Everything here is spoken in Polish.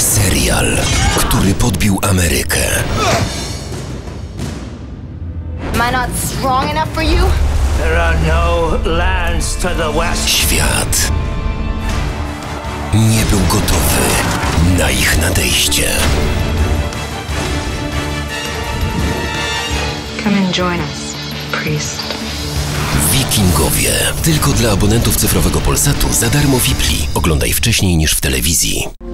Serial, który podbił Amerykę. Am I not strong enough for you? There are no lands to the west. Świat nie był gotowy na ich nadejście. Come and join us, priest. Wikingowie. Tylko dla abonentów cyfrowego Polsatu za darmo Wipli. Oglądaj wcześniej niż w telewizji.